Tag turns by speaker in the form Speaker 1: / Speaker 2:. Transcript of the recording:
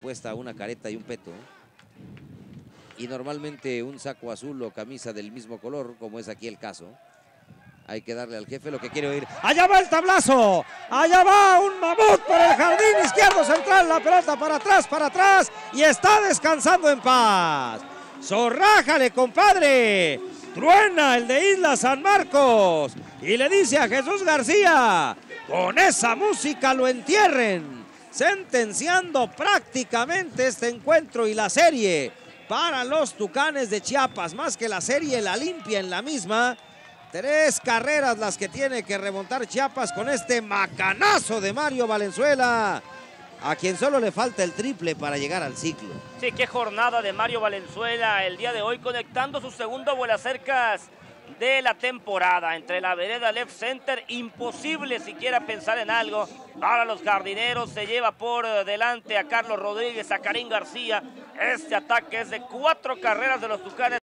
Speaker 1: puesta una careta y un peto. Y normalmente un saco azul o camisa del mismo color, como es aquí el caso. Hay que darle al jefe lo que quiere oír. ¡Allá va el tablazo! ¡Allá va un mamut por el jardín izquierdo central! La pelota para atrás y está descansando en paz. ¡Zorrájale, compadre! Truena el de Isla San Marcos y le dice a Jesús García, con esa música lo entierren, sentenciando prácticamente este encuentro y la serie para los Tucanes de Chiapas. Más que la serie, la limpia en la misma. 3 carreras las que tiene que remontar Chiapas con este macanazo de Mario Valenzuela, a quien solo le falta el triple para llegar al ciclo.
Speaker 2: Sí, qué jornada de Mario Valenzuela el día de hoy, conectando su segundo vuelacercas de la temporada. Entre la vereda left center, imposible siquiera pensar en algo para los jardineros. Se lleva por delante a Carlos Rodríguez, a Karim García. Este ataque es de 4 carreras de los Tucanes.